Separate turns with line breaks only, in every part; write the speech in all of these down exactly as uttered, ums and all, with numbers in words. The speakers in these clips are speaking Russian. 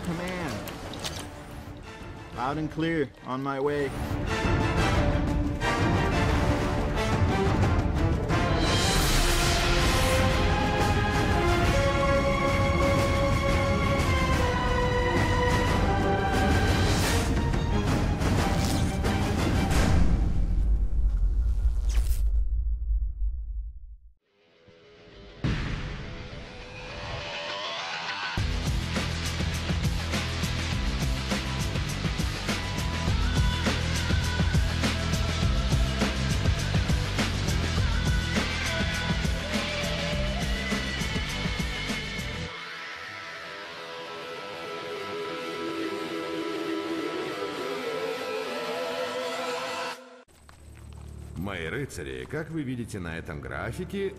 command. Loud and clear, on my way.
Мои рыцари, как вы видите на этом графике,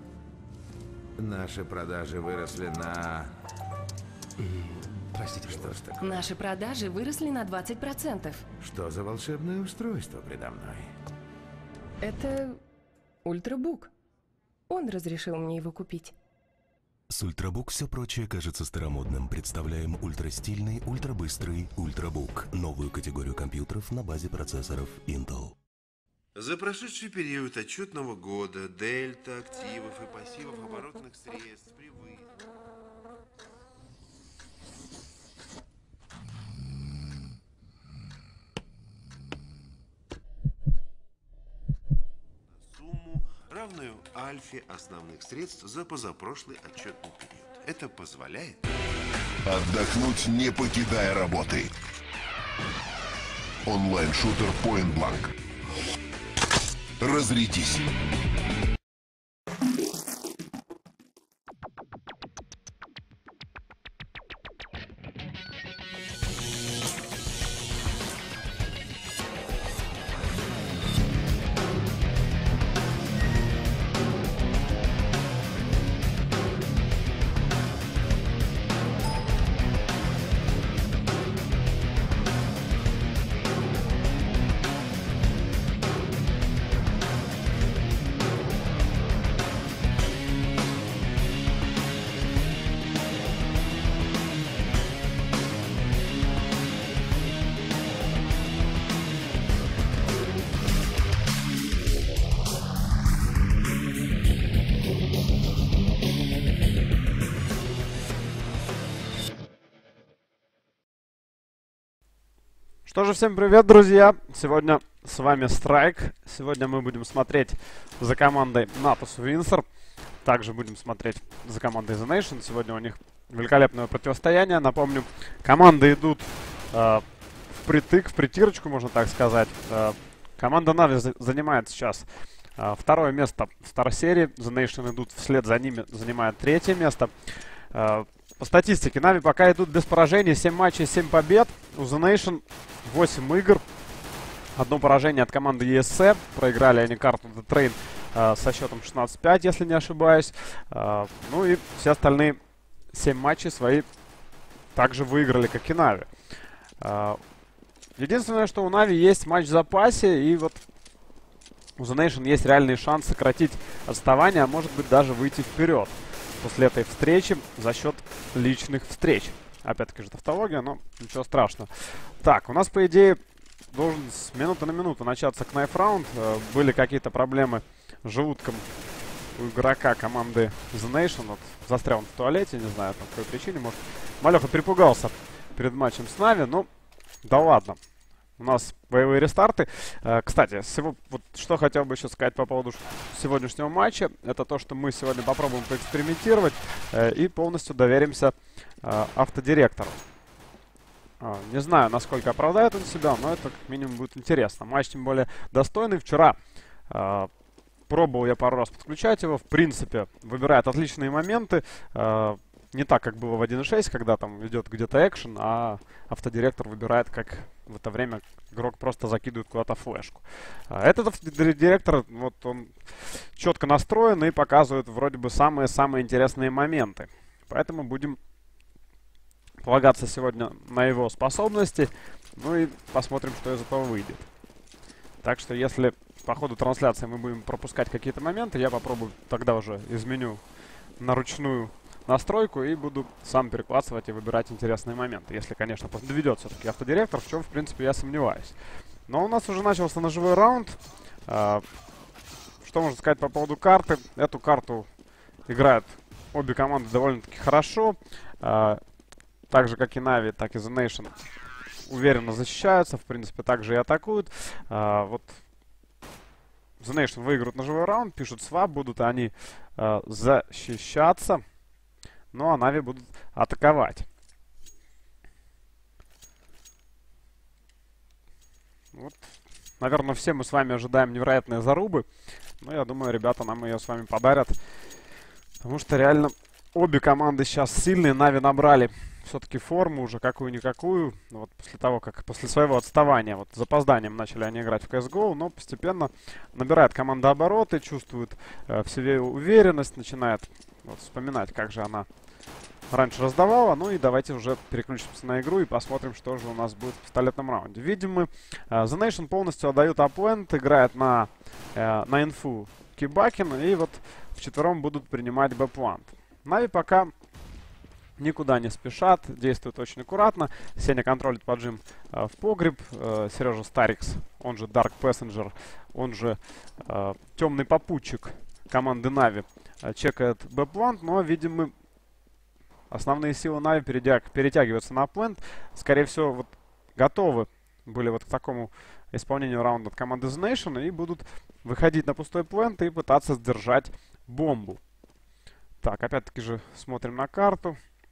наши продажи выросли на...
Простите,
что ж такое?
Наши продажи выросли на двадцать процентов.
Что за волшебное устройство предо мной?
Это ультрабук. Он разрешил мне его купить.
С ультрабук все прочее кажется старомодным. Представляем ультрастильный, ультрабыстрый ультрабук. Новую категорию компьютеров на базе процессоров Intel.
За прошедший период отчетного года дельта активов и пассивов оборотных средств превысила. Сумму, равную альфе основных средств за позапрошлый отчетный период. Это позволяет
отдохнуть, не покидая работы. Онлайн-шутер Point Blank. Разрядись.
Что же, всем привет, друзья! Сегодня с вами Страйк. Сегодня мы будем смотреть за командой Natus Windsor. Также будем смотреть за командой The Nation. Сегодня у них великолепное противостояние. Напомню, команды идут э, впритык, в притирочку, можно так сказать. Э, команда Нави за занимает сейчас э, второе место в Стар-серии. The Nation идут вслед за ними, занимают третье место. Э, По статистике, Нави пока идут без поражений, семь матчей, семь побед. У The Nation восемь игр. Одно поражение от команды и эс си. Проиграли они карту The Train э, со счетом шестнадцать пять, если не ошибаюсь. Э, ну и все остальные семь матчей свои также выиграли, как и Нави. Э, единственное, что у Нави есть матч в запасе. И вот у The Nation есть реальный шанс сократить отставание, а может быть даже выйти вперед после этой встречи за счет личных встреч. Опять-таки же тавтология, но ничего страшного. Так, у нас, по идее, должен с минуты на минуту начаться Knife Round. Э, были какие-то проблемы с желудком у игрока команды The Nation. Вот, застрял он в туалете, не знаю, по какой причине. Может, Малеха перепугался перед матчем с Нави. Ну, да ладно. У нас боевые рестарты. Э, кстати, сего, вот что хотел бы еще сказать по поводу сегодняшнего матча. Это то, что мы сегодня попробуем поэкспериментировать э, и полностью доверимся э, автодиректору. Э, не знаю, насколько оправдает он себя, но это как минимум будет интересно. Матч тем более достойный. Вчера э, пробовал я пару раз подключать его. В принципе, выбирает отличные моменты. Э, Не так, как было в один шесть, когда там идет где-то экшен, а автодиректор выбирает, как в это время игрок просто закидывает куда-то флешку. Этот автодиректор, вот он четко настроен и показывает вроде бы самые-самые интересные моменты. Поэтому будем полагаться сегодня на его способности, ну и посмотрим, что из этого выйдет. Так что если по ходу трансляции мы будем пропускать какие-то моменты, я попробую тогда уже изменю на ручную настройку и буду сам перекладывать и выбирать интересные моменты. Если, конечно, доведет все-таки автодиректор, в чем, в принципе, я сомневаюсь. Но у нас уже начался ножевой раунд. А, что можно сказать по поводу карты? Эту карту играют обе команды довольно-таки хорошо. А, так же, как и Na'Vi, так и The Nation уверенно защищаются. В принципе, также и атакуют. А, вот The Nation выиграют ножевой раунд, пишут свап, будут они а, защищаться. Ну, а Na'Vi будут атаковать. Вот. Наверное, все мы с вами ожидаем невероятные зарубы. Но я думаю, ребята нам ее с вами подарят. Потому что реально обе команды сейчас сильные. Na'Vi набрали все-таки форму уже какую-никакую. Вот после того, как после своего отставания, вот с запозданием начали они играть в си эс го. Но постепенно набирает команда обороты, чувствует э, в себе уверенность, начинает вот, вспоминать, как же она раньше раздавала. Ну и давайте уже переключимся на игру и посмотрим, что же у нас будет в пистолетном раунде. Видим мы, uh, The Nation полностью отдают апленд, играет на, uh, на инфу Кибакин, и вот вчетвером будут принимать бэпланд. Na'Vi пока никуда не спешат, действуют очень аккуратно. Сеня контролит поджим uh, в погреб, uh, Сережа Старикс, он же Dark Passenger, он же uh, темный попутчик команды Na'Vi, uh, чекает бэпланд, но видим мы, основные силы Na'Vi перетяг, перетягиваются на апленд. Скорее всего, вот готовы были вот к такому исполнению раунда от команды The Nation и будут выходить на пустой пленд и пытаться сдержать бомбу. Так, опять-таки же смотрим на карту.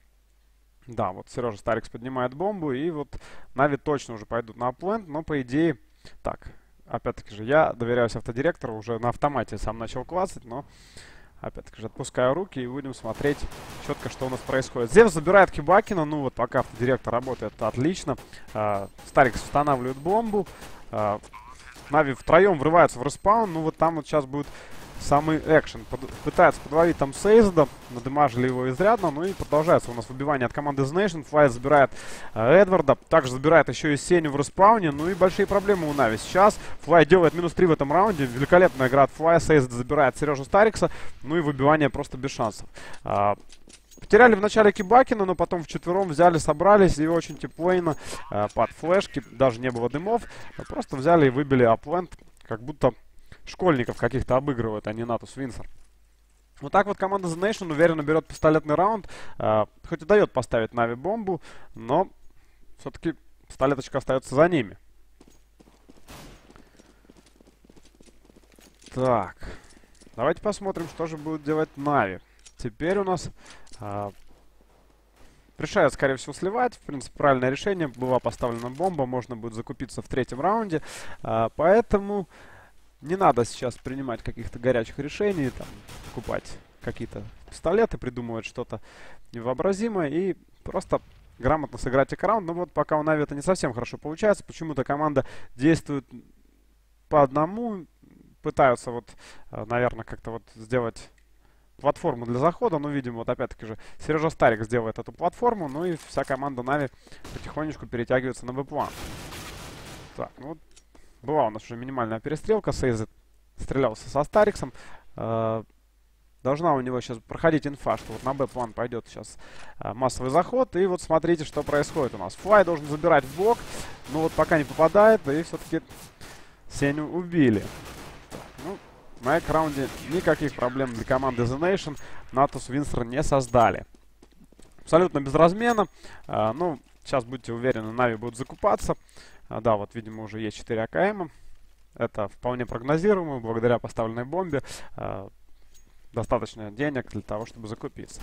Да, вот Сережа Старикс поднимает бомбу, и вот Na'Vi точно уже пойдут на апленд, но по идее... Так, опять-таки же я доверяюсь автодиректору, уже на автомате сам начал классать, но... Опять-таки же отпускаю руки и будем смотреть четко, что у нас происходит. Зевс забирает Кибакина. Ну вот пока автодиректор работает отлично. А, Старикс устанавливает бомбу. А, Na'Vi втроем врываются в респаун. Ну вот там вот сейчас будет самый экшен. Под, пытается подловить там Сейзда. Надымажили его изрядно. Ну и продолжается у нас выбивание от команды The Nation. Флай забирает а, Эдварда. Также забирает еще и Сеню в респауне. Ну и большие проблемы у Na'Vi сейчас. Флай делает минус три в этом раунде. Великолепная игра от Флая. Сейзд забирает Сережу Старикса. Ну и выбивание просто без шансов. А, потеряли в начале Кибакина, но потом вчетвером взяли, собрались. И очень теплейно а, под флешки. Даже не было дымов. А просто взяли и выбили апленд. Как будто... школьников каких-то обыгрывают, а не Natus Windsor. Вот так вот команда The Nation уверенно берет пистолетный раунд. Э, хоть и дает поставить Na'Vi бомбу, но все-таки пистолеточка остается за ними. Так. Давайте посмотрим, что же будет делать Na'Vi. Теперь у нас... Э, решают, скорее всего, сливать. В принципе, правильное решение. Была поставлена бомба. Можно будет закупиться в третьем раунде. Э, поэтому... Не надо сейчас принимать каких-то горячих решений, там, покупать какие-то пистолеты, придумывать что-то невообразимое и просто грамотно сыграть экран. Но вот пока у Na'Vi это не совсем хорошо получается, почему-то команда действует по одному, пытаются вот, наверное, как-то вот сделать платформу для захода. Но, видимо, вот опять-таки же Сережа Старик сделает эту платформу, ну и вся команда Na'Vi потихонечку перетягивается на бэплан. Так, ну вот. Была у нас уже минимальная перестрелка. Сейзет стрелялся со Стариксом. Э, должна у него сейчас проходить инфа, что вот на Б-план пойдет сейчас э, массовый заход. И вот смотрите, что происходит у нас. Флай должен забирать в блок. Но вот пока не попадает. И все-таки Сеню убили. Так, ну, на этом раунде никаких проблем для команды The Nation Natus Windsor не создали. Абсолютно без размена. Э, ну, сейчас будьте уверены, Na'Vi будут закупаться. А, да, вот, видимо, уже есть четыре а ка эм. Это вполне прогнозируемо, благодаря поставленной бомбе. А, достаточно денег для того, чтобы закупиться.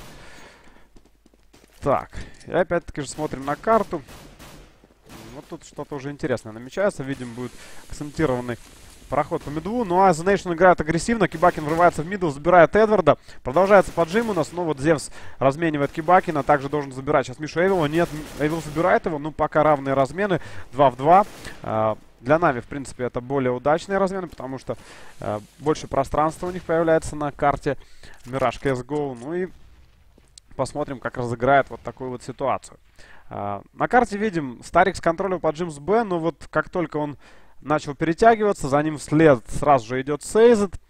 Так, и опять-таки же смотрим на карту. Вот тут что-то уже интересное намечается. Видим, будет акцентированный проход по миду. Ну а The Nation играет агрессивно. Кибакин врывается в мидл, забирает Эдварда. Продолжается поджим у нас. Ну вот Зевс разменивает Кибакина. Также должен забирать сейчас Мишу Эвила. Нет, Эвил забирает его. Ну пока равные размены. два в два. А, для Na'Vi, в принципе, это более удачные размены, потому что а, больше пространства у них появляется на карте Mirage си эс го. Ну и посмотрим, как разыграет вот такую вот ситуацию. А, на карте видим, Старикс контролил поджим с Б. Но вот как только он начал перетягиваться, за ним вслед сразу же идет Сейзет.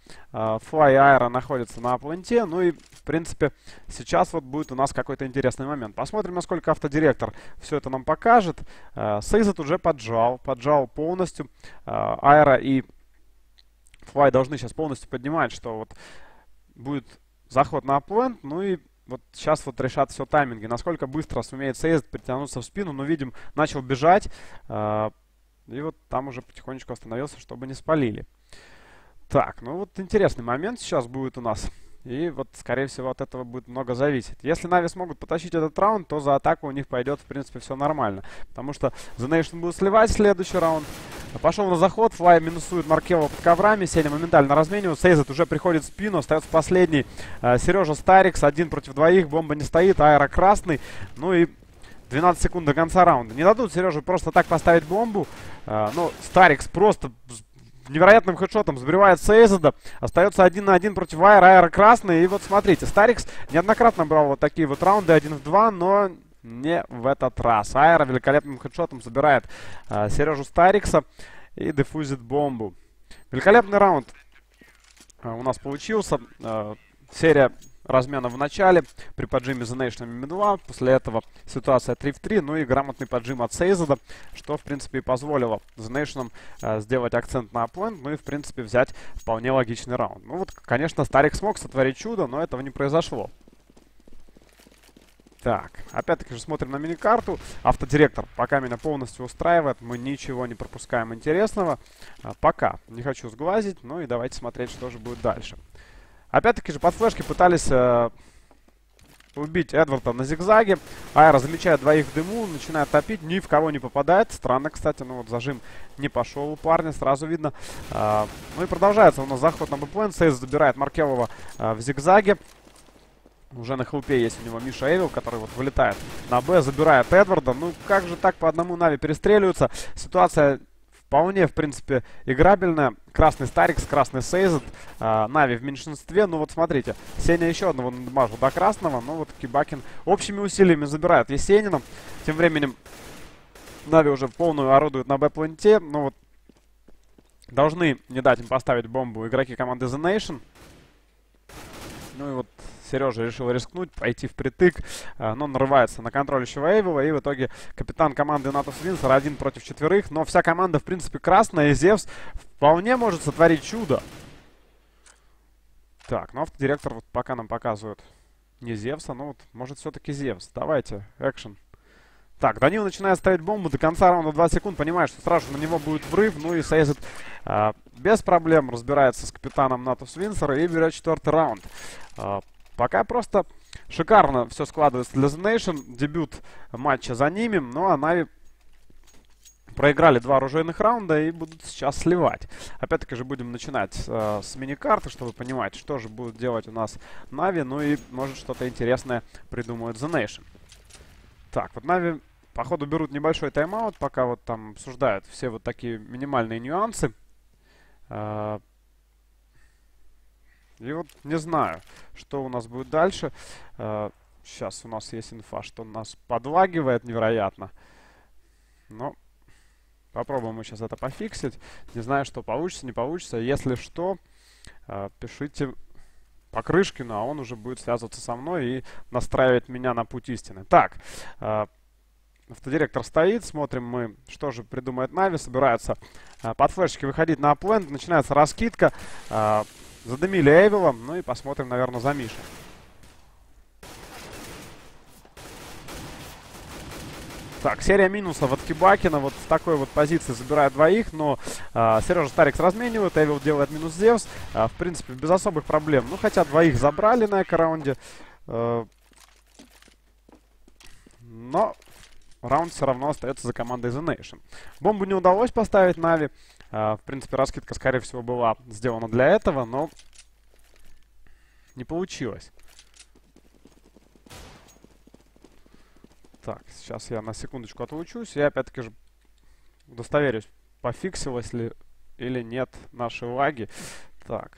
Fly и Aira находятся на пленте. Ну и, в принципе, сейчас вот будет у нас какой-то интересный момент. Посмотрим, насколько автодиректор все это нам покажет. Сейзет уже поджал, поджал полностью. Aira и Fly должны сейчас полностью поднимать, что вот будет заход на аплент. Ну и вот сейчас вот решат все тайминги. Насколько быстро сумеет Сейзет притянуться в спину. Ну, видим, начал бежать. И вот там уже потихонечку остановился, чтобы не спалили. Так, ну вот интересный момент сейчас будет у нас. И вот, скорее всего, от этого будет много зависеть. Если Нави смогут потащить этот раунд, то за атаку у них пойдет, в принципе, все нормально. Потому что The Nation будет сливать следующий раунд. Пошел на заход, Флай минусует Маркелова под коврами. Сеня моментально разменивает. Сейзет уже приходит в спину. Остается последний. Э, Сережа Старикс. Один против двоих. Бомба не стоит. Аэро красный. Ну и двенадцать секунд до конца раунда. Не дадут Сереже просто так поставить бомбу. Э, но Старикс просто невероятным хедшотом сбривает Сейзеда. Остается один на один против Аэро. Аэро красный. И вот смотрите, Старикс неоднократно брал вот такие вот раунды один в два, но не в этот раз. Аэро великолепным хедшотом забирает э, Сережу Старикса и дефузит бомбу. Великолепный раунд э, у нас получился. Э, серия размена в начале при поджиме The Nation эм два. После этого ситуация три в три. Ну и грамотный поджим от Сейзеда, что, в принципе, и позволило The Nation э, сделать акцент на аплент. Ну и, в принципе, взять вполне логичный раунд. Ну вот, конечно, Старик смог сотворить чудо, но этого не произошло. Так, опять-таки же смотрим на миникарту. Автодиректор пока меня полностью устраивает. Мы ничего не пропускаем интересного. А, пока. Не хочу сглазить. Ну и давайте смотреть, что же будет дальше. Опять-таки же под флешки пытались э, убить Эдварда на зигзаге. Аэро замечает двоих в дыму, начинает топить. Ни в кого не попадает. Странно, кстати. Ну вот зажим не пошел у парня, сразу видно. А, ну и продолжается у нас заход на бэплен. Сейз забирает Маркелова а, в зигзаге. Уже на хелпе есть у него Миша Эвил, который вот вылетает на Б, забирает Эдварда. Ну, как же так по одному Нави перестреливаются? Ситуация вполне, в принципе, играбельная. Красный Старикс, красный Сейзет. А, Нави в меньшинстве. Ну, вот смотрите. Сеня еще одного надмажил до красного. Ну, вот Кибакин общими усилиями забирает Есенина. Тем временем Нави уже в полную орудуют на Б-пленте. Ну, вот должны не дать им поставить бомбу игроки команды The Nation. Ну, и вот Сережа решил рискнуть, пойти впритык, но нарывается на контролющего Эйвила. И в итоге капитан команды Натус Винсер один против четверых. Но вся команда, в принципе, красная. И Зевс вполне может сотворить чудо. Так, ну автодиректор вот пока нам показывает не Зевса. Ну вот, может, все-таки Зевс. Давайте, экшен. Так, Данил начинает ставить бомбу. До конца раунда двадцать секунд. Понимает, что сразу же на него будет врыв. Ну и Сейзет а, без проблем разбирается с капитаном Натус Винсера и берет четвертый раунд. А, Пока просто шикарно все складывается для The Nation. Дебют матча за ними. Ну а Нави проиграли два оружейных раунда и будут сейчас сливать. Опять-таки же будем начинать э, с мини-карты, чтобы понимать, что же будут делать у нас Нави. Ну и может что-то интересное придумают The Nation. Так, вот Нави походу берут небольшой тайм-аут, пока вот там обсуждают все вот такие минимальные нюансы. Э, И вот не знаю, что у нас будет дальше. Uh, сейчас у нас есть инфа, что нас подлагивает невероятно. Но попробуем мы сейчас это пофиксить. Не знаю, что получится, не получится. Если что, uh, пишите Покрышкину, а он уже будет связываться со мной и настраивать меня на путь истины. Так, uh, автодиректор стоит. Смотрим мы, что же придумает Нави. Собираются uh, под флешки выходить на аплент. Начинается раскидка. Uh, Задымили Эйвила, ну и посмотрим, наверное, за Мишей. Так, серия минусов от Кибакина. Вот с такой вот позиции забирает двоих, но э, Сережа Старикс разменивает, Эйвил делает минус Зевс. Э, в принципе, без особых проблем. Ну, хотя двоих забрали на эко-раунде. Э, но раунд все равно остается за командой The Nation. Бомбу не удалось поставить Нави. Uh, в принципе, раскидка, скорее всего, была сделана для этого, но не получилось. Так, сейчас я на секундочку отлучусь и опять-таки же удостоверюсь, пофиксилось ли или нет наши лаги. Так.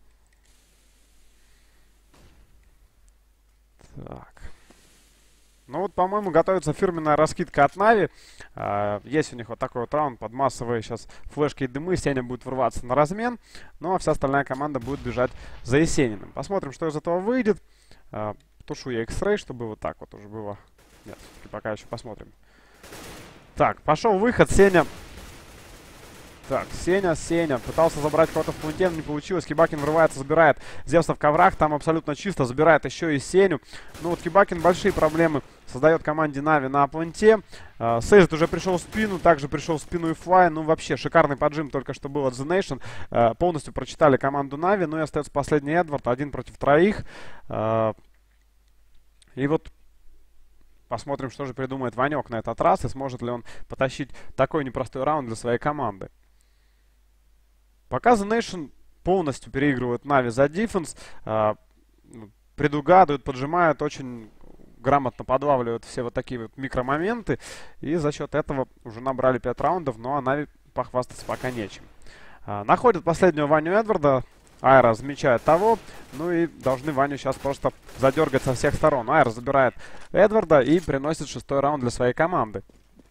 Так. Ну вот, по-моему, готовится фирменная раскидка от Нави. А, есть у них вот такой вот раунд под массовые сейчас флешки и дымы. Сеня будет врываться на размен. Ну а вся остальная команда будет бежать за Есениным. Посмотрим, что из этого выйдет. А, тушу я X-Ray, чтобы вот так вот уже было. Нет, пока еще посмотрим. Так, пошел выход. Сеня... Так, Сеня, Сеня. Пытался забрать кого-то в планте, но не получилось. Кибакин врывается, забирает Зевса в коврах. Там абсолютно чисто. Забирает еще и Сеню. Ну вот Кибакин большие проблемы создает команде Нави на планте. Uh, Сейзет уже пришел в спину. Также пришел в спину и Флай. Ну вообще шикарный поджим только что был от The Nation. Uh, полностью прочитали команду Нави. Ну и остается последний Эдвард. Один против троих. Uh, и вот... Посмотрим, что же придумает Ванек на этот раз. И сможет ли он потащить такой непростой раунд для своей команды. Пока The Nation полностью переигрывает Нави за дефенс, э, предугадывают, поджимают, очень грамотно подлавливают все вот такие вот микромоменты. И за счет этого уже набрали пять раундов, но а Нави похвастаться пока нечем. Э, находят последнего Ваню Эдварда. Айра замечает того. Ну и должны Ваню сейчас просто задергать со всех сторон. Айра забирает Эдварда и приносит шестой раунд для своей команды.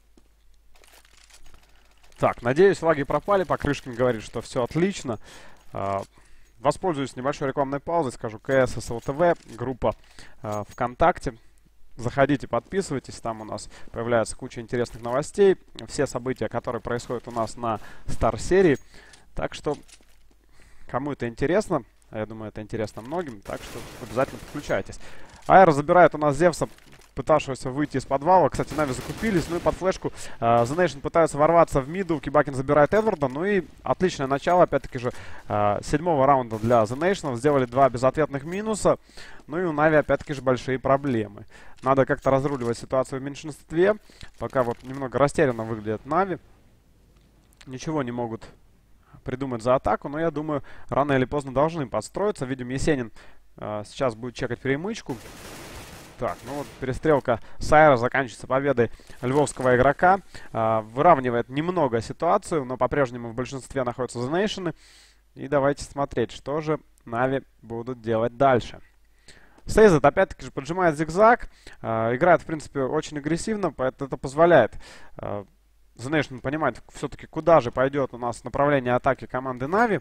Так, надеюсь, лаги пропали. Покрышкин говорит, что все отлично. Uh, воспользуюсь небольшой рекламной паузой. Скажу КС СЛТВ, группа uh, ВКонтакте. Заходите, подписывайтесь. Там у нас появляется куча интересных новостей. Все события, которые происходят у нас на Стар-серии. Так что, кому это интересно, а я думаю, это интересно многим, так что обязательно подключайтесь. Айра забирает у нас Зевса, пытавшегося выйти из подвала. Кстати, Нави закупились. Ну и под флешку uh, The Nation пытаются ворваться в миду. Кибакин забирает Эдварда. Ну и отличное начало, опять-таки же, uh, седьмого раунда для The Nation. Сделали два безответных минуса. Ну и у Нави, опять-таки же, большие проблемы. Надо как-то разруливать ситуацию в меньшинстве. Пока вот немного растерянно выглядят Нави. Ничего не могут придумать за атаку. Но я думаю, рано или поздно должны подстроиться. Видим, Есенин uh, сейчас будет чекать перемычку. Так, ну вот перестрелка с Айра заканчивается победой львовского игрока. Э, выравнивает немного ситуацию, но по-прежнему в большинстве находятся The Nation. И давайте смотреть, что же Нави будут делать дальше. Сейзет опять-таки же поджимает зигзаг. Э, играет, в принципе, очень агрессивно, поэтому это позволяет э, The Nation понимать все-таки, куда же пойдет у нас направление атаки команды Нави.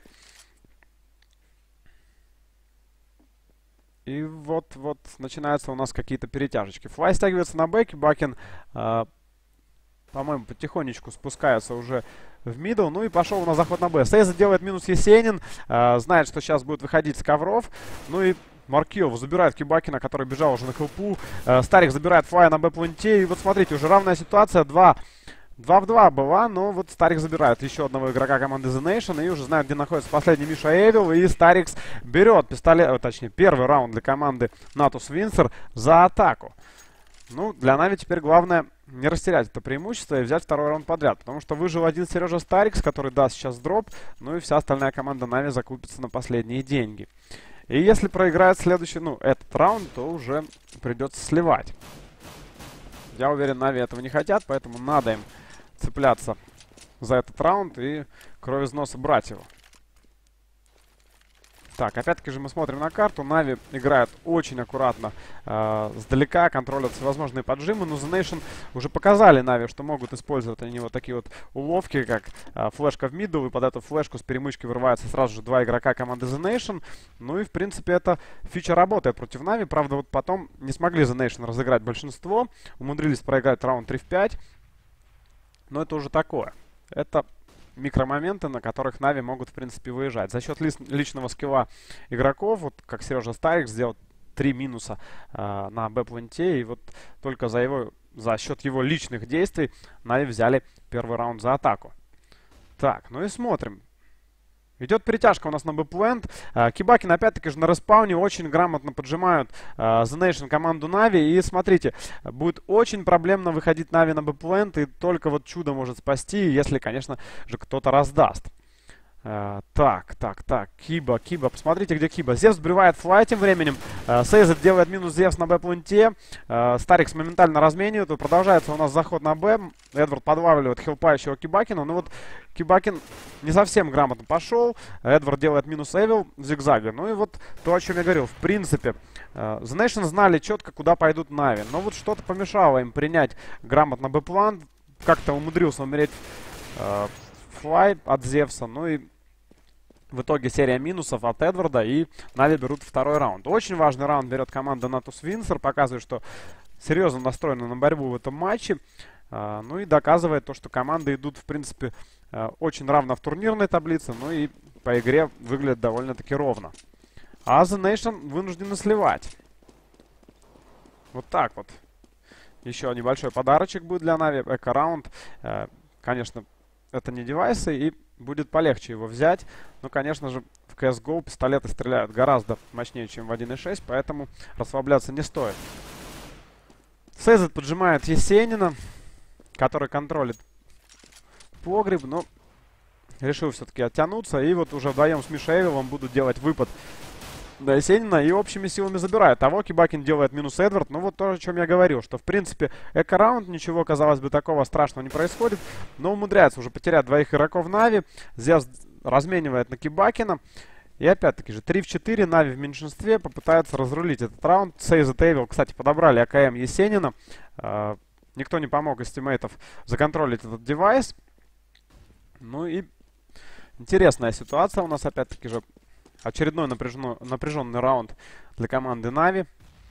И вот-вот начинаются у нас какие-то перетяжечки. Флай стягивается на бэке. Бакин, э, по-моему, потихонечку спускается уже в мидл. Ну и пошел на заход на Б. Сейза делает минус Есенин. Э, знает, что сейчас будет выходить с ковров. Ну и Маркиов забирает Кибакина, который бежал уже на хелпу. Э, Старик забирает Флая на Б-планте. И вот смотрите, уже равная ситуация. Два... два в два была, но вот Старик забирает еще одного игрока команды The Nation. И уже знает, где находится последний Миша Эвил. И Старикс берет пистолет, точнее, первый раунд для команды Натус Винсер за атаку. Ну, для Нави теперь главное не растерять это преимущество и взять второй раунд подряд. Потому что выжил один Сережа Старикс, который даст сейчас дроп. Ну и вся остальная команда Нави закупится на последние деньги. И если проиграет следующий, ну, этот раунд, то уже придется сливать. Я уверен, Нави этого не хотят, поэтому надо им цепляться за этот раунд и кровь из носа брать его. Так, опять-таки же мы смотрим на карту. Нави играет очень аккуратно, э, сдалека, контролят всевозможные поджимы. Но The Nation уже показали Нави, что могут использовать они вот такие вот уловки, как э, флешка в мидл. И под эту флешку с перемычки вырывается сразу же два игрока команды The Nation. Ну и, в принципе, эта фича работает против Нави. Правда, вот потом не смогли The Nation разыграть большинство. Умудрились проиграть раунд три в пять. Но это уже такое. Это микромоменты, на которых Нави могут, в принципе, выезжать. За счет ли личного скилла игроков, вот как Сережа Старик сделал три минуса э, на Б-планте, и вот только за, его, за счет его личных действий Нави взяли первый раунд за атаку. Так, ну и смотрим. Идет перетяжка у нас на Б-плент. Uh, Кибакин опять-таки же на респауне очень грамотно поджимают uh, The Nation команду Нави. И смотрите, будет очень проблемно выходить Нави на Б-плент. И только вот чудо может спасти, если, конечно же, кто-то раздаст. Uh, так, так, так. Киба, Киба. Посмотрите, где Киба. Зевс сбривает Флай тем временем. Uh, Сейзет делает минус Зевс на Б-планте. Uh, Старикс моментально разменивает. И продолжается у нас заход на Б. Эдвард подлавливает хилпающего Кибакина. Ну вот Кибакин не совсем грамотно пошел. Эдвард делает минус Эвил в зигзаге. Ну и вот то, о чем я говорил. В принципе, uh, The Nation знали четко, куда пойдут Нави. Но вот что-то помешало им принять грамотно Б-план. Как-то умудрился умереть uh, Флай от Зевса. Ну и в итоге серия минусов от Эдварда. И Нави берут второй раунд. Очень важный раунд берет команда Natus Windsor. Показывает, что серьезно настроена на борьбу в этом матче. Uh, ну и доказывает то, что команды идут, в принципе, uh, очень равно в турнирной таблице. Ну и по игре выглядит довольно-таки ровно. А The Nation вынуждены сливать. Вот так вот. Еще небольшой подарочек будет для Нави. Эко-раунд. Uh, конечно, это не девайсы, и будет полегче его взять. Но, конечно же, в си эс го пистолеты стреляют гораздо мощнее, чем в один и шесть, поэтому расслабляться не стоит. Сейзет поджимает Есенина, который контролит погреб, но решил все-таки оттянуться. И вот уже вдвоем с Мишаевым будут делать выпад до Есенина и общими силами забирают. Того Кибакин делает минус Эдвард. Ну вот то, о чем я говорил, что в принципе эко-раунд, ничего, казалось бы, такого страшного не происходит. Но умудряется уже потерять двоих игроков Нави. Зевс разменивает на Кибакина. И опять-таки же три в четыре, Нави в меньшинстве, попытаются разрулить этот раунд. Сейзет Эвил, кстати, подобрали АКМ Есенина. Э, никто не помог из тиммейтов законтролить этот девайс. Ну и интересная ситуация у нас, опять-таки же, очередной напряженный, напряженный раунд для команды Нави.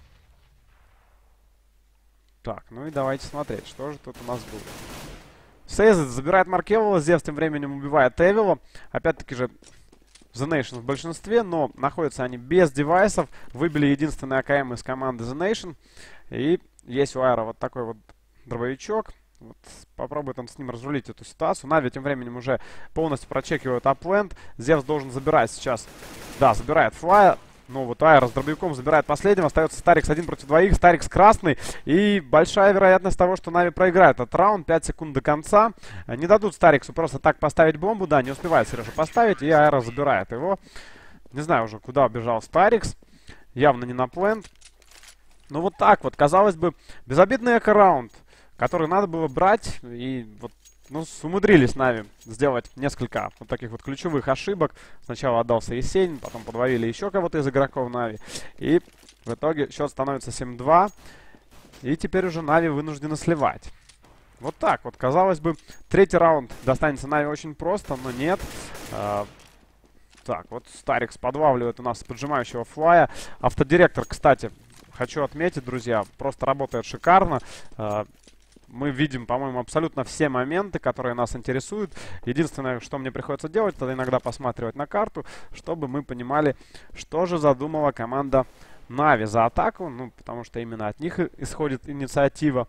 Так, ну и давайте смотреть, что же тут у нас будет. Сейзет забирает Маркевола, Зевс тем временем убивает Эвила. Опять-таки же The Nation в большинстве, но находятся они без девайсов. Выбили единственный АКМ из команды The Nation. И есть у Айра вот такой вот дробовичок. Вот, попробует он с ним разрулить эту ситуацию. Нави тем временем уже полностью прочекивают апленд. Зевс должен забирать сейчас. Да, забирает Флая. Ну вот Айра с дробовиком забирает последнего. Остается Старикс один против двоих. Старикс красный. И большая вероятность того, что Нави проиграет этот раунд. пять секунд до конца. Не дадут Стариксу просто так поставить бомбу. Да, не успевает Сережа поставить. И Айра забирает его. Не знаю уже, куда убежал Старикс. Явно не на пленд. Ну вот так вот. Казалось бы, безобидный эко-раунд, который надо было брать. И вот, ну, умудрились Нави сделать несколько вот таких вот ключевых ошибок. Сначала отдался Есенин, потом подвалили еще кого-то из игроков Нави. И в итоге счет становится семь-два. И теперь уже Нави вынуждены сливать. Вот так вот. Казалось бы, третий раунд достанется Нави очень просто, но нет. А, так, вот Старикс подлавливает у нас поджимающего Флая. Автодиректор, кстати, хочу отметить, друзья, просто работает шикарно. А, Мы видим, по-моему, абсолютно все моменты, которые нас интересуют. Единственное, что мне приходится делать, это иногда посматривать на карту, чтобы мы понимали, что же задумала команда Нави за атаку. Ну, потому что именно от них исходит инициатива.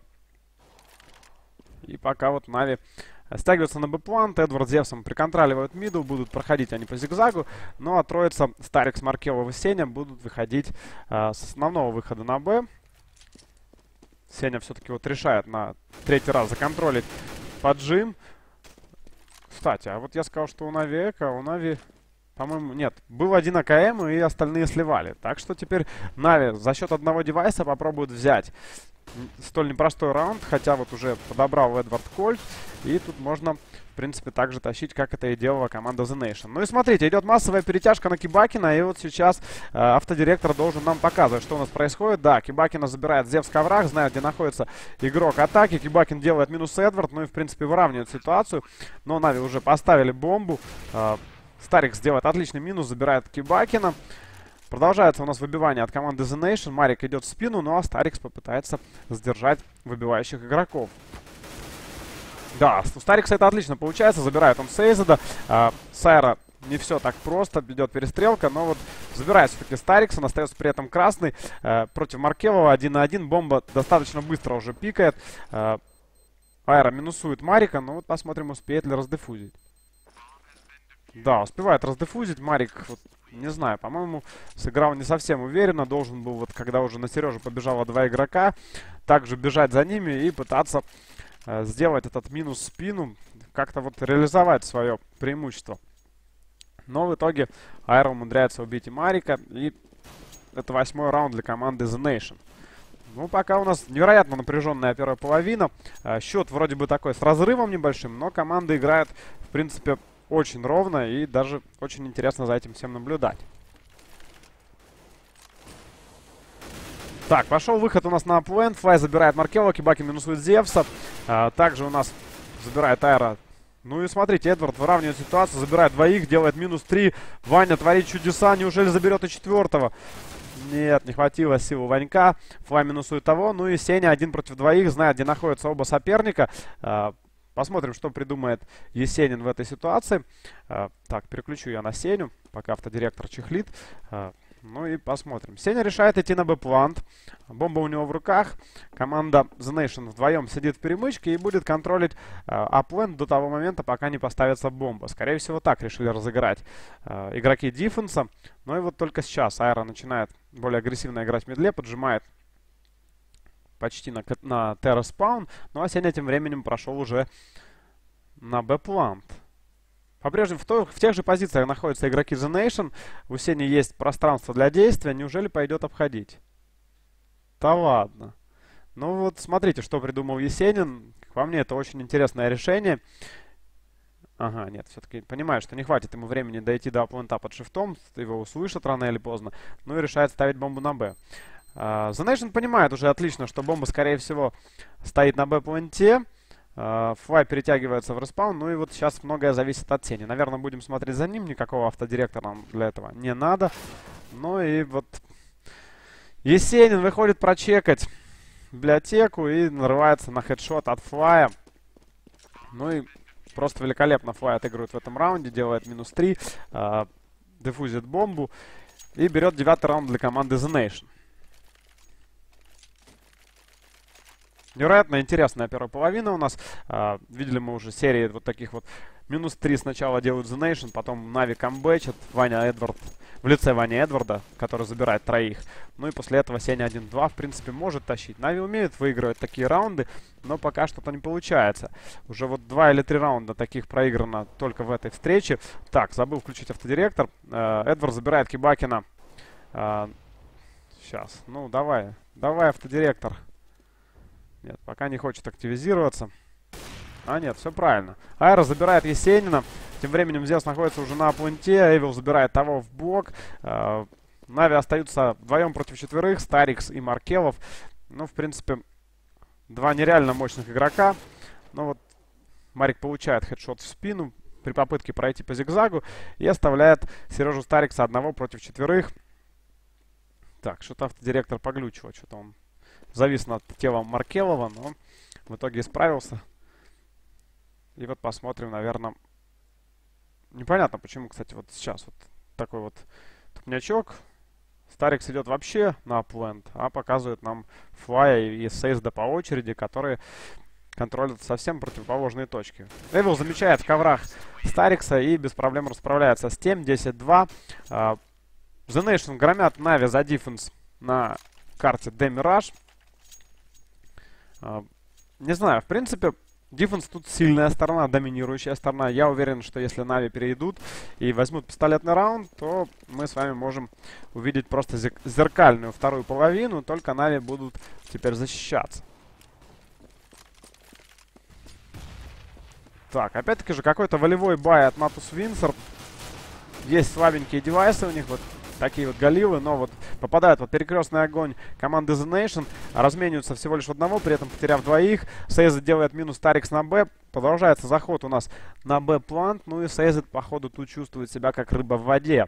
И пока вот Нави стягиваются на Б-план, Эдвард с Зевсом приконтроливают миду, будут проходить они по зигзагу. Ну, а троица Старикс, Маркелов и Сеня будут выходить э, с основного выхода на Б. Сеня все-таки вот решает на третий раз законтролить поджим. Кстати, а вот я сказал, что у Нави эко, у Нави, по-моему, нет. Был один АКМ, и остальные сливали. Так что теперь Нави за счет одного девайса попробуют взять столь непростой раунд. Хотя вот уже подобрал Эдвард Кольт. И тут можно, в принципе, так же тащить, как это и делала команда The Nation. Ну и смотрите, идет массовая перетяжка на Кибакина. И вот сейчас э, автодиректор должен нам показывать, что у нас происходит. Да, Кибакина забирает Зевс в коврах, знает, где находится игрок атаки. Кибакин делает минус Эдвард. Ну и, в принципе, выравнивает ситуацию. Но Нави уже поставили бомбу. Э, Старикс делает отличный минус, забирает Кибакина. Продолжается у нас выбивание от команды The Nation. Марик идет в спину, ну а Старикс попытается сдержать выбивающих игроков. Да, у Старикса это отлично получается. Забирает он Сейзеда. А, Сайра не все так просто. Идет перестрелка, но вот забирает все-таки Старикса. Он остается при этом красный. А, против Маркелова один на один. Бомба достаточно быстро уже пикает. А, Айра минусует Марика. Ну вот посмотрим, успеет ли раздефузить. Да, успевает раздефузить. Марик, вот, не знаю, по-моему, сыграл не совсем уверенно. Должен был, вот когда уже на Сережу побежало два игрока, также бежать за ними и пытаться э, сделать этот минус в спину. Как-то вот реализовать свое преимущество. Но в итоге Айра умудряется убить и Марика. И это восьмой раунд для команды The Nation. Ну, пока у нас невероятно напряженная первая половина. А, счет вроде бы такой с разрывом небольшим, но команда играет, в принципе, очень ровно и даже очень интересно за этим всем наблюдать. Так, пошел выход у нас на аплент. Флай забирает Маркелова, Кибаки минусует Зевса. А, также у нас забирает Айра. Ну и смотрите, Эдвард выравнивает ситуацию, забирает двоих, делает минус три. Ваня творит чудеса, неужели заберет и четвертого? Нет, не хватило сил у Ванька. Флай минусует того. Ну и Сеня один против двоих, знает, где находятся оба соперника. А, посмотрим, что придумает Есенин в этой ситуации. А, так, переключу я на Сеню, пока автодиректор чехлит. А, ну и посмотрим. Сеня решает идти на Б-плант. Бомба у него в руках. Команда The Nation вдвоем сидит в перемычке и будет контролить аплент до того момента, пока не поставится бомба. Скорее всего, так решили разыграть э, игроки дефенса. Но и вот только сейчас Айра начинает более агрессивно играть в мидле, поджимает почти на, на терраспаун. Ну а Сеня тем временем прошел уже на Б-плант. По-прежнему в, то, в тех же позициях находятся игроки The Nation. У Сени есть пространство для действия. Неужели пойдет обходить? Да ладно. Ну вот смотрите, что придумал Есенин. По мне это очень интересное решение. Ага, нет, все-таки понимаю, что не хватит ему времени дойти до аплента под шифтом. Его услышат рано или поздно. Ну и решает ставить бомбу на Б. Uh, The Nation понимает уже отлично, что бомба, скорее всего, стоит на Б-пленте. Uh, Флай перетягивается в респаун. Ну и вот сейчас многое зависит от Сени. Наверное, будем смотреть за ним. Никакого автодиректора нам для этого не надо. Ну и вот Есенин выходит прочекать библиотеку и нарывается на хедшот от Флая. Ну и просто великолепно Флай отыгрывает в этом раунде. Делает минус три. Uh, дефузит бомбу. И берет девятый раунд для команды The Nation. Невероятно интересная первая половина у нас. А, видели мы уже серии вот таких вот. Минус три сначала делают The Nation, потом Нави камбэчат. Ваня Эдвард в лице Вани Эдварда, который забирает троих. Ну и после этого Сеня один-два, в принципе, может тащить. Нави умеют выигрывать такие раунды, но пока что-то не получается. Уже вот два или три раунда таких проиграно только в этой встрече. Так, забыл включить автодиректор. Э, Эдвард забирает Кибакина. Э, сейчас, ну давай, давай автодиректор. Нет, пока не хочет активизироваться. А, нет, все правильно. Айра забирает Есенина. Тем временем Зевс находится уже на пленте. Эвил забирает того в блок. Э, Нави остаются вдвоем против четверых. Старикс и Маркелов. Ну, в принципе, два нереально мощных игрока. Но вот Марик получает хедшот в спину при попытке пройти по зигзагу. И оставляет Сережу Старикса одного против четверых. Так, что-то автодиректор поглючивает. Что-то он завис над телом Маркелова, но в итоге исправился. И вот посмотрим, наверное... Непонятно, почему, кстати, вот сейчас вот такой вот тупнячок. Старикс идет вообще на аплент, а показывает нам Флая и Сейзда по очереди, которые контролят совсем противоположные точки. Эвил замечает в коврах Старикса и без проблем расправляется с тем. десять-два. Uh, The Nation громят Нави за дефенс на карте Демираж. Uh, не знаю, в принципе, дефенс тут сильная сторона, доминирующая сторона. Я уверен, что если Нави перейдут и возьмут пистолетный раунд, то мы с вами можем увидеть просто зеркальную вторую половину. Только Нави будут теперь защищаться. Так, опять-таки же какой-то волевой бай от Natus Windsor. Есть слабенькие девайсы у них, вот такие вот галилы, но вот попадают под перекрестный огонь команды The Nation. Размениваются всего лишь одного, при этом потеряв двоих. Сейзет делает минус Старикс на Б. Продолжается заход у нас на Б-плант. Ну и Сейзет, походу, тут чувствует себя как рыба в воде.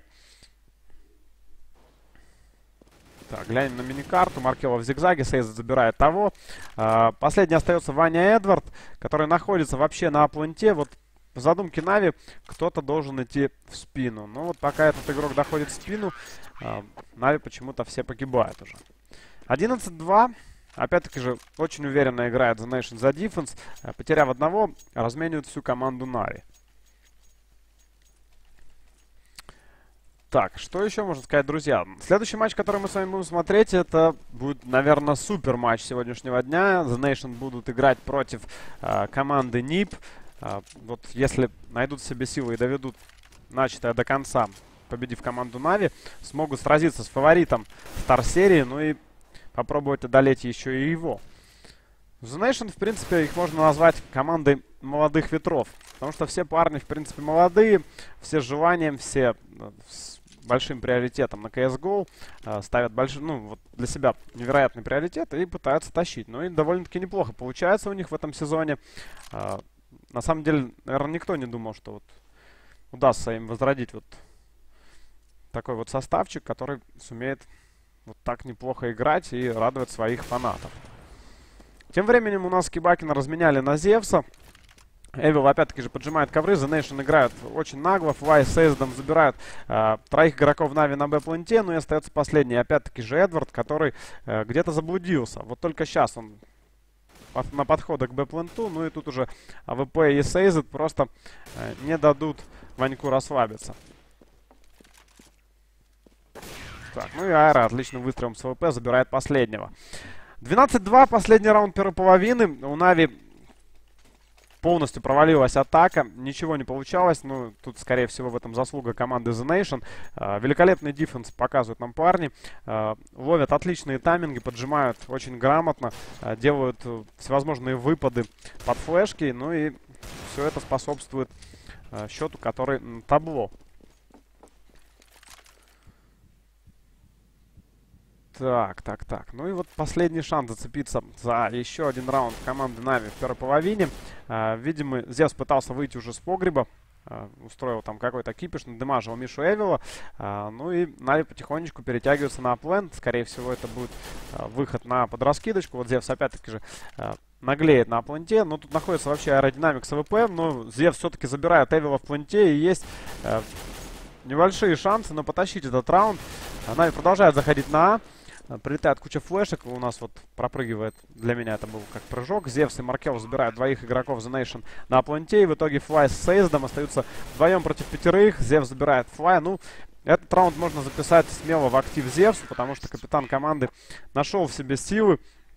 Так, глянем на миникарту. Маркелов в зигзаге. Сейзет забирает того. А, последний остается Ваня Эдвард, который находится вообще на апланте. Вот по задумке Нави кто-то должен идти в спину. Но вот пока этот игрок доходит в спину, э, Нави почему-то все погибают уже. одиннадцать-два. Опять-таки же очень уверенно играет The Nation за дефенс. Э, потеряв одного, разменивает всю команду Нави. Так, что еще можно сказать, друзья? Следующий матч, который мы с вами будем смотреть, это будет, наверное, супер матч сегодняшнего дня. The Nation будут играть против э, команды нип. Uh, вот если найдут в себе силы и доведут начатое до конца, победив команду Нави, смогут сразиться с фаворитом Стар-серии. Ну и попробовать одолеть еще и его. The Nation, в принципе, их можно назвать командой молодых ветров. Потому что все парни, в принципе, молодые, все с желанием, все с большим приоритетом на си эс го, э, ставят большой, ну, вот для себя невероятный приоритет и пытаются тащить. Ну и довольно-таки неплохо получается у них в этом сезоне. Э, на самом деле, наверное, никто не думал, что вот удастся им возродить вот такой вот составчик, который сумеет вот так неплохо играть и радовать своих фанатов. Тем временем у нас Кибакина разменяли на Зевса. Эвил опять-таки же поджимает ковры. The Nation играют очень нагло. Флай с Эйздом забирают э, троих игроков Нави на Б-пленте. Ну и остается последний. Опять-таки же Эдвард, который э, где-то заблудился. Вот только сейчас он под, на подходах к Б-пленту. Ну и тут уже АВП и Сейзет просто э, не дадут Ваньку расслабиться. Так, ну и Айра отличным выстрелом с АВП забирает последнего. двенадцать два, последний раунд первой половины. У Нави полностью провалилась атака, ничего не получалось. Ну, тут, скорее всего, в этом заслуга команды The Nation. Э, великолепный дефенс показывают нам парни. Э, ловят отличные тайминги, поджимают очень грамотно. Э, делают э, всевозможные выпады под флешки. Ну и все это способствует э, счету, который м, табло. Так, так, так. Ну и вот последний шанс зацепиться за еще один раунд команды Нави в первой половине. Uh, видимо, Зевс пытался выйти уже с погреба. Uh, устроил там какой-то кипиш, надымажил Мишу Эвила. Uh, ну и Нави потихонечку перетягиваются на аплент. Скорее всего, это будет uh, выход на подраскидочку. Вот Зевс опять-таки же uh, наглеет на пленте. Но тут находится вообще аэродинамик с АВП. Но Зевс все-таки забирает Эвила в пленте. И есть uh, небольшие шансы, но потащить этот раунд. Uh, Нави продолжает заходить на А. Прилетает куча флешек. У нас вот пропрыгивает, для меня это был как прыжок. Зевс и Маркел забирают двоих игроков The Nation на пленте. И в итоге Флай с Сейздом остаются вдвоем против пятерых. Зевс забирает Флай. Ну, этот раунд можно записать смело в актив Зевсу, потому что капитан команды нашел в себе силы.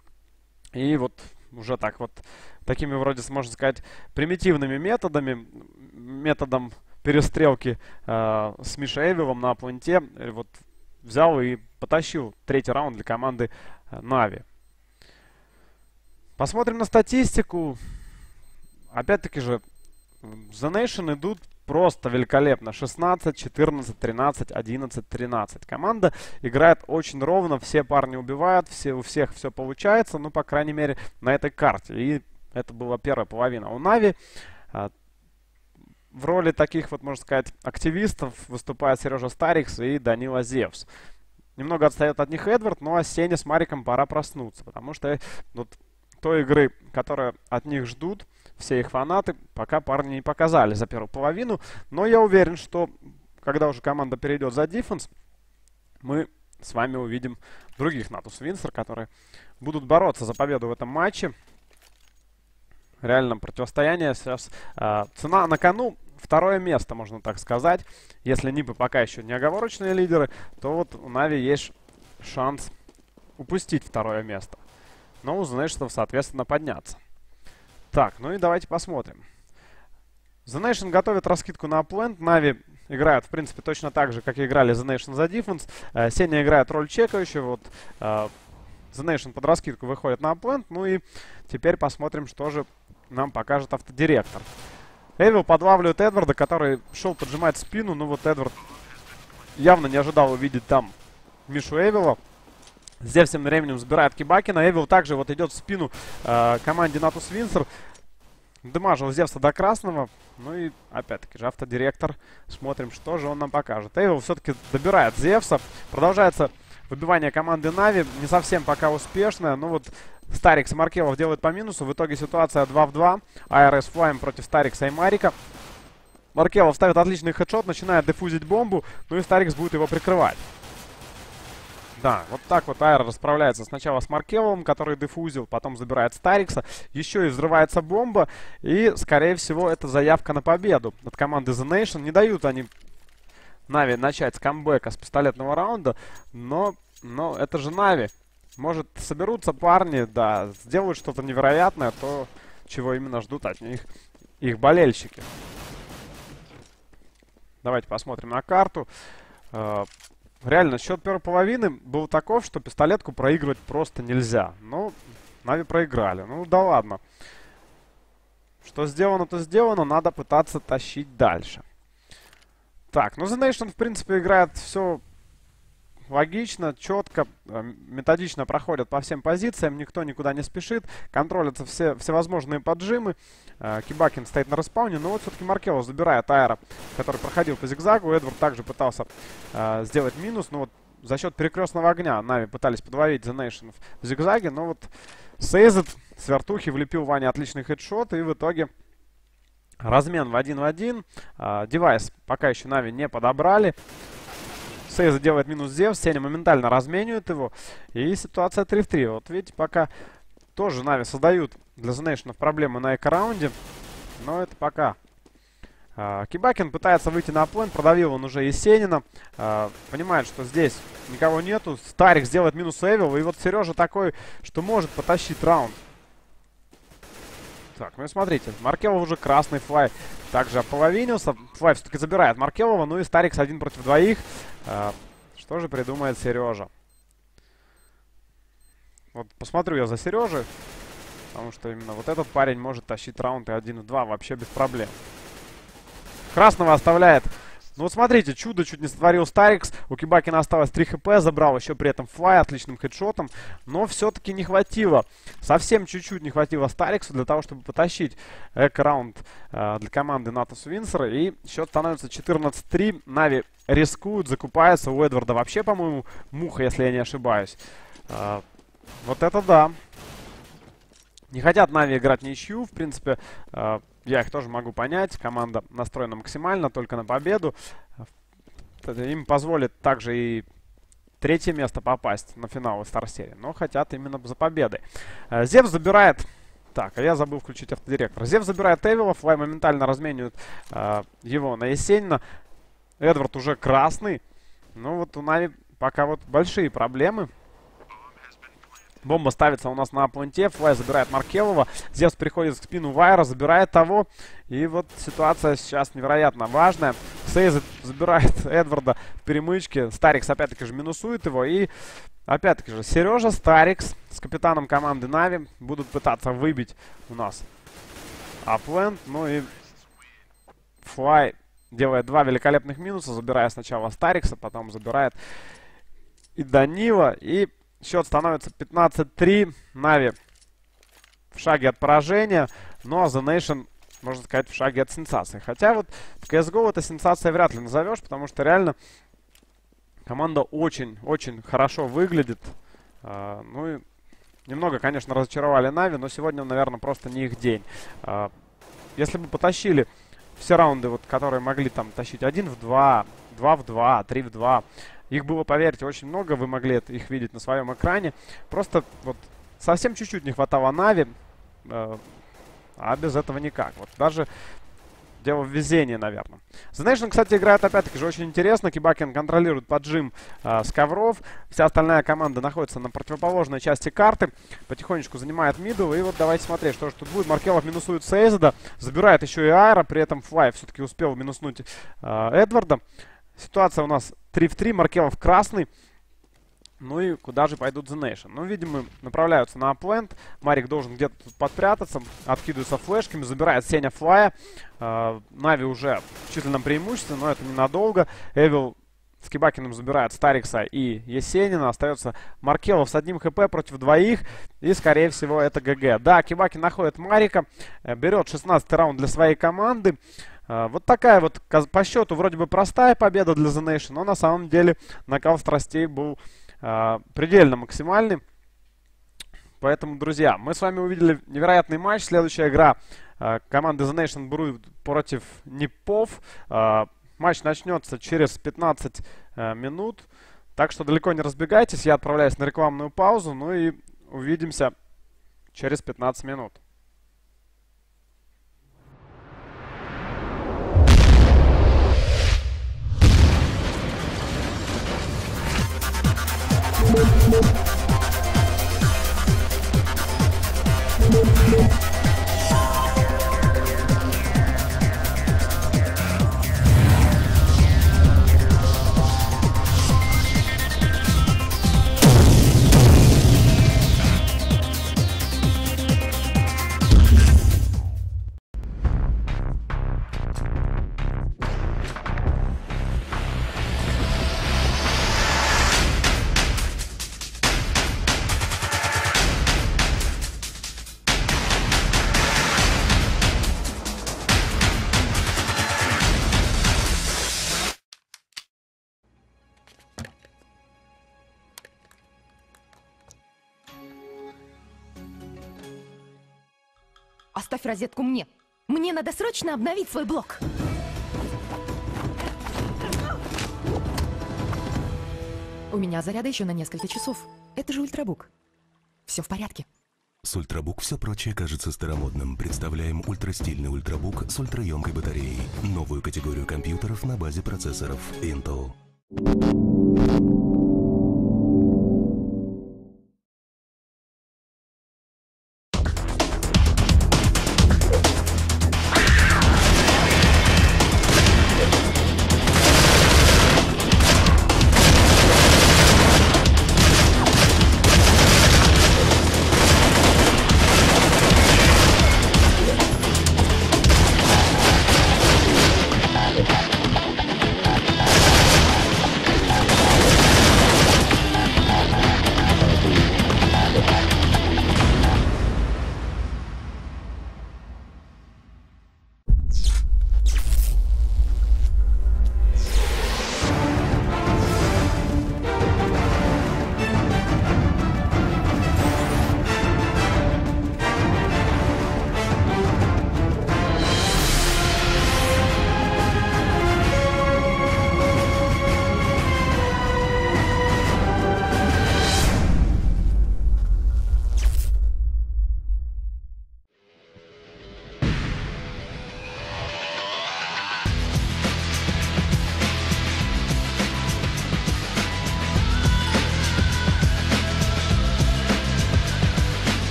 И вот уже так вот, такими вроде, можно сказать, примитивными методами, методом перестрелки э, с Мишей Эвилом на пленте, вот взял и потащил третий раунд для команды Нави. Посмотрим на статистику. Опять-таки же, The Nation идут просто великолепно. шестнадцать, четырнадцать, тринадцать, одиннадцать, тринадцать. Команда играет очень ровно. Все парни убивают. Все, у всех все получается. Ну, по крайней мере, на этой карте. И это была первая половина. У Нави а, в роли таких, вот можно сказать, активистов выступает Сережа Старикс и Данила Зевс. Немного отстает от них Эдвард, но Сене с Мариком пора проснуться, потому что вот той игры, которую от них ждут все их фанаты, пока парни не показали за первую половину. Но я уверен, что когда уже команда перейдет за дефенс, мы с вами увидим других Natus Windsor, которые будут бороться за победу в этом матче. Реально противостояние сейчас. Э, цена на кону. Второе место, можно так сказать. Если Нипы пока еще не оговорочные лидеры, то вот у Нави есть шанс упустить второе место. Но у The Nation, соответственно, подняться. Так, ну и давайте посмотрим. The Nation готовит раскидку на аплент. Нави играют, в принципе, точно так же, как и играли The Nation за дефенс. Э, Сеня играет роль чекающего. Вот, э, The Nation под раскидку выходит на аплент. Ну и теперь посмотрим, что же нам покажет автодиректор. Эвил подлавливает Эдварда, который шел поджимать спину. Ну вот Эдвард явно не ожидал увидеть там Мишу Эвила. Здесь всем временем забирает Кибакина. Эвил также вот идет в спину э, команде Natus Windsor. Дымажил Зевса до красного. Ну и опять-таки же автодиректор. Смотрим, что же он нам покажет. Эвил все-таки добирает Зевса. Продолжается выбивание команды Нави. Не совсем пока успешное. Ну вот Старикс и Маркелов делают по минусу. В итоге ситуация два в два. эй ар эс Флайм против Старикса и Марика. Маркелов ставит отличный хедшот. Начинает дефузить бомбу. Ну и Старикс будет его прикрывать. Да, вот так вот Айра расправляется сначала с Маркеловым, который дефузил. Потом забирает Старикса. Еще и взрывается бомба. И, скорее всего, это заявка на победу от команды The Nation. Не дают они Нави начать с камбэка, с пистолетного раунда. Но, но это же Нави. Может, соберутся парни, да, сделают что-то невероятное, то, чего именно ждут от них их болельщики. Давайте посмотрим на карту. реально, счет первой половины был таков, что пистолетку проигрывать просто нельзя. Ну, Нави проиграли. Ну, да ладно. Что сделано, то сделано. Надо пытаться тащить дальше. Так, ну, The Nation, в принципе, играет все логично, четко, методично проходят по всем позициям. Никто никуда не спешит. Контролятся все всевозможные поджимы. Кибакин стоит на респауне. Но вот все-таки Маркелов забирает Аэро, который проходил по зигзагу. Эдвард также пытался э, сделать минус. Но вот за счет перекрестного огня Нави пытались подловить The Nation в зигзаге. Но вот Сейзет с вертухи влепил Ване отличный хедшот. И в итоге размен в один в один. Э, девайс пока еще Нави не подобрали. Сейзет делает минус Зевс. Сеня моментально разменивает его. И ситуация три в три. Вот видите, пока тоже Нави создают для The Nation проблемы на эко-раунде. Но это пока. А, Кибакин пытается выйти на плейн. Продавил он уже Есенина. А, понимает, что здесь никого нету. Старик сделает минус Эвил. И вот Сережа такой, что может потащить раунд. Так, ну и смотрите. Маркелов уже красный. Флай также ополовинился. Флай все-таки забирает Маркелова. Ну и Старикс один против двоих. А, что же придумает Сережа? Вот посмотрю я за Сережей. Потому что именно вот этот парень может тащить раунд и один в два вообще без проблем. Красного оставляет. Ну вот смотрите, чудо чуть не сотворил Старикс. У Кибакина осталось три хп, забрал еще при этом Флай отличным хедшотом. Но все-таки не хватило. Совсем чуть-чуть не хватило Стариксу для того, чтобы потащить эко-раунд э, для команды Натус Винсер. И счет становится четырнадцать три. Нави рискуют, закупаются. У Эдварда вообще, по-моему, муха, если я не ошибаюсь. Э, вот это да. Не хотят Нави играть ничью. В принципе, э, я их тоже могу понять. Команда настроена максимально, только на победу. Им позволит также и третье место попасть на финал Стар-серии. Но хотят именно за победой. Э, Зевс забирает... Так, а я забыл включить автодиректор. Зевс забирает Эвила. Флай моментально разменивает э, его на Есенина. Эдвард уже красный. Ну вот у Нави пока вот большие проблемы. Бомба ставится у нас на планте. Флай забирает Маркелова. Зевс приходит к спину Вайра, забирает того. И вот ситуация сейчас невероятно важная. Сейзет забирает Эдварда в перемычке. Старикс опять-таки же минусует его. И опять-таки же Сережа, Старикс с капитаном команды Нави будут пытаться выбить у нас апленд. Ну и Флай делает два великолепных минуса. Забирая сначала Старикса, потом забирает и Данила. И счет становится пятнадцать три. Нави в шаге от поражения. Ну а The Nation, можно сказать, в шаге от сенсации. Хотя вот в си эс го это сенсация вряд ли назовешь, потому что реально команда очень-очень хорошо выглядит. А, ну и немного, конечно, разочаровали Нави, но сегодня, наверное, просто не их день. А, если бы потащили все раунды, вот, которые могли там тащить один в два, два в два, три в два, их было, поверьте, очень много, вы могли это, их видеть на своем экране. Просто вот совсем чуть-чуть не хватало Нави, э, а без этого никак. Вот даже дело в везении, наверное. The Nation, кстати, играет опять-таки же очень интересно. Кибакин контролирует поджим э, с ковров. Вся остальная команда находится на противоположной части карты. Потихонечку занимает мидл. И вот давайте смотреть, что же тут будет. Маркелов минусует Сейзеда. Забирает еще и Аэро. При этом Флай все-таки успел минуснуть э, Эдварда. Ситуация у нас три в три. Маркелов красный. Ну и куда же пойдут The Nation? Ну, видимо, направляются на апленд. Марик должен где-то тут подпрятаться. Откидывается флешками. Забирает Сеня Флая. Э, Нави уже в численном преимуществе, но это ненадолго. Эвил с Кибакиным забирает Старикса и Есенина. Остается Маркелов с одним хп против двоих. И, скорее всего, это ГГ. Да, Кибакин находит Марика. Э, берет шестнадцатый раунд для своей команды. Uh, вот такая вот по счету вроде бы простая победа для The Nation, но на самом деле накал страстей был uh, предельно максимальный. Поэтому, друзья, мы с вами увидели невероятный матч. Следующая игра uh, команды The Nation будет против Непов. Uh, матч начнется через пятнадцать uh, минут. Так что далеко не разбегайтесь. Я отправляюсь на рекламную паузу. Ну и увидимся через пятнадцать минут.
Оставь розетку мне. Мне надо срочно обновить свой блок. У меня заряда еще на несколько часов. Это же ультрабук. Все в порядке.
С ультрабук все прочее кажется старомодным. Представляем ультрастильный ультрабук с ультраемкой батареей. Новую категорию компьютеров на базе процессоров Intel.